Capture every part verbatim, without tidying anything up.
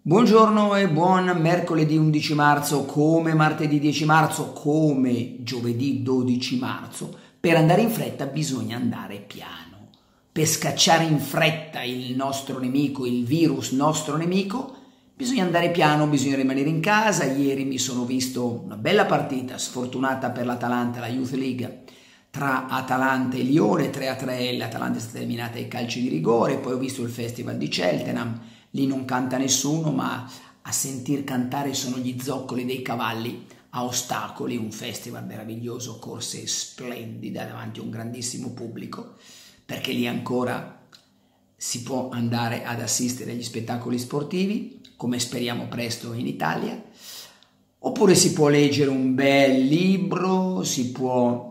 Buongiorno e buon mercoledì undici marzo, come martedì dieci marzo, come giovedì dodici marzo. Per andare in fretta bisogna andare piano. Per scacciare in fretta il nostro nemico, il virus nostro nemico, bisogna andare piano, bisogna rimanere in casa. Ieri mi sono visto una bella partita, sfortunata per l'Atalanta, la Youth League, tra Atalanta e Lione, tre a tre, l'Atalanta è stata eliminata ai calci di rigore. Poi ho visto il Festival di Cheltenham. Lì non canta nessuno, ma a sentir cantare sono gli zoccoli dei cavalli a ostacoli, un festival meraviglioso, corse splendide davanti a un grandissimo pubblico, perché lì ancora si può andare ad assistere agli spettacoli sportivi, come speriamo presto in Italia, oppure si può leggere un bel libro, si può...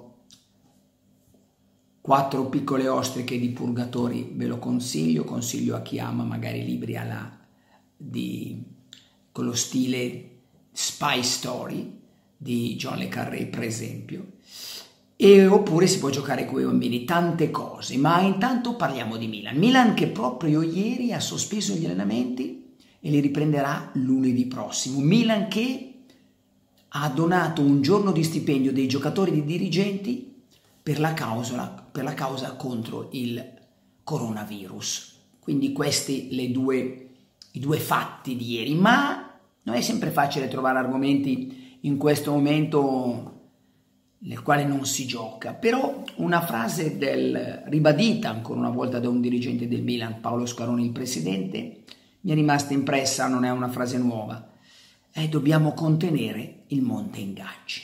Quattro piccole ostriche di Purgatori ve lo consiglio, consiglio a chi ama magari libri alla, di, con lo stile Spy Story di John le Carré per esempio, e, oppure si può giocare con i bambini, tante cose. Ma intanto parliamo di Milan. Milan che proprio ieri ha sospeso gli allenamenti e li riprenderà lunedì prossimo. Milan che ha donato un giorno di stipendio dei giocatori e dei dirigenti per la causa, per la causa contro il coronavirus. Quindi questi le due, i due fatti di ieri. Ma non è sempre facile trovare argomenti in questo momento nel quale non si gioca. Però una frase del, ribadita ancora una volta da un dirigente del Milan, Paolo Scaroni, il presidente, mi è rimasta impressa, non è una frase nuova. Eh, dobbiamo contenere il monte ingaggi.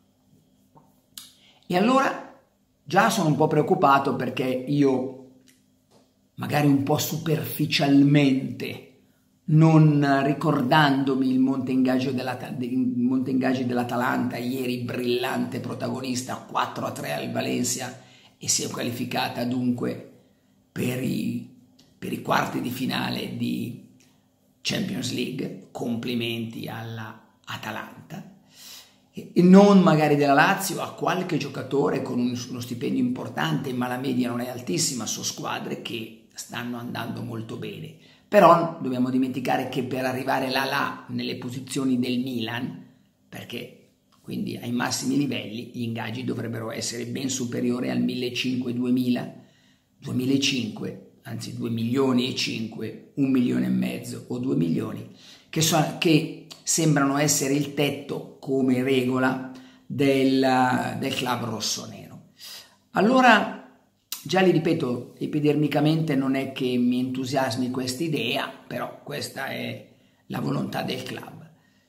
E allora... Già sono un po' preoccupato perché io, magari un po' superficialmente, non ricordandomi il monte ingaggi dell'Atalanta, ieri brillante protagonista, quattro a tre al Valencia e si è qualificata dunque per i, per i quarti di finale di Champions League, complimenti alla Atalanta. E non magari della Lazio, a qualche giocatore con uno stipendio importante, ma la media non è altissima, su squadre che stanno andando molto bene. Però dobbiamo dimenticare che per arrivare là là nelle posizioni del Milan, perché quindi ai massimi livelli gli ingaggi dovrebbero essere ben superiori al millecinquecento duemila, duemilacinque, anzi due milioni e cinque, un milione e mezzo o due milioni, che, so, che sembrano essere il tetto come regola del, del club rossonero. Allora, già li ripeto, epidermicamente non è che mi entusiasmi questa idea, però questa è la volontà del club.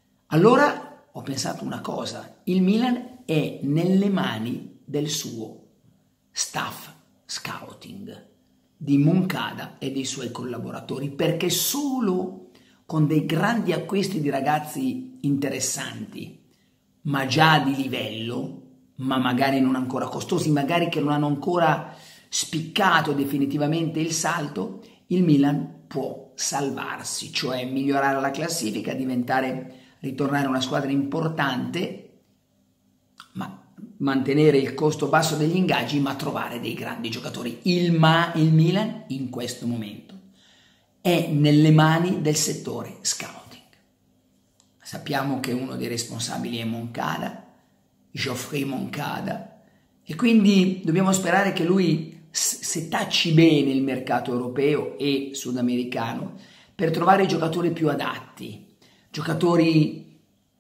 Allora ho pensato una cosa: il Milan è nelle mani del suo staff scouting, di Moncada e dei suoi collaboratori, perché solo con dei grandi acquisti di ragazzi interessanti, ma già di livello, ma magari non ancora costosi, magari che non hanno ancora spiccato definitivamente il salto, il Milan può salvarsi, cioè migliorare la classifica, diventare, ritornare una squadra importante, ma mantenere il costo basso degli ingaggi, ma trovare dei grandi giocatori. Il, ma, il Milan in questo momento è nelle mani del settore scouting. Sappiamo che uno dei responsabili è Moncada, Geoffrey Moncada, e quindi dobbiamo sperare che lui setacci bene il mercato europeo e sudamericano per trovare i giocatori più adatti, giocatori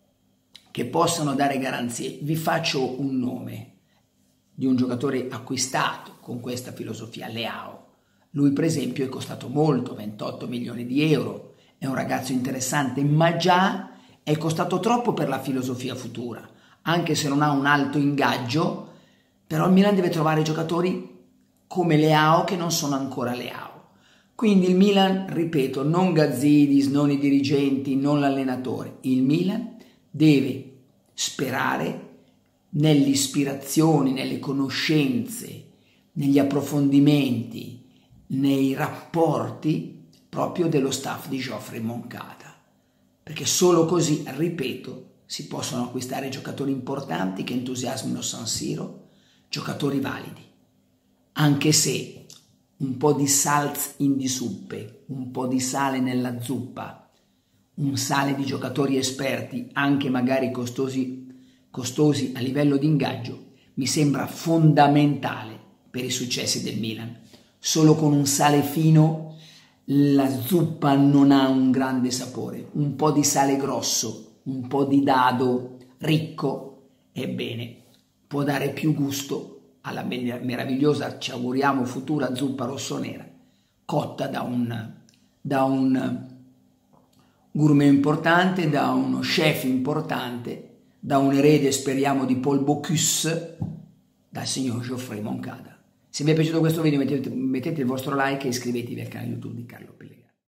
che possano dare garanzie. Vi faccio un nome di un giocatore acquistato con questa filosofia, Leao. Lui per esempio è costato molto, ventotto milioni di euro, è un ragazzo interessante, ma già è costato troppo per la filosofia futura, anche se non ha un alto ingaggio. Però il Milan deve trovare giocatori come Leao che non sono ancora Leao. Quindi il Milan, ripeto, non Gazzidis, non i dirigenti, non l'allenatore, il Milan deve sperare nelle ispirazioni, nelle conoscenze, negli approfondimenti, nei rapporti proprio dello staff di Geoffrey Moncada, perché solo così, ripeto, si possono acquistare giocatori importanti che entusiasmino San Siro, giocatori validi, anche se un po' di salz in di suppe, un po' di sale nella zuppa, un sale di giocatori esperti, anche magari costosi, costosi a livello di ingaggio, mi sembra fondamentale per i successi del Milan. Solo con un sale fino la zuppa non ha un grande sapore. Un po' di sale grosso, un po' di dado ricco, ebbene, può dare più gusto alla meravigliosa, ci auguriamo, futura zuppa rossonera, cotta da un, da un gourmet importante, da uno chef importante, da un erede, speriamo, di Paul Bocuse, dal signor Geoffrey Moncada. Se vi è piaciuto questo video mettete, mettete il vostro like e iscrivetevi al canale YouTube di Carlo Pellegrini.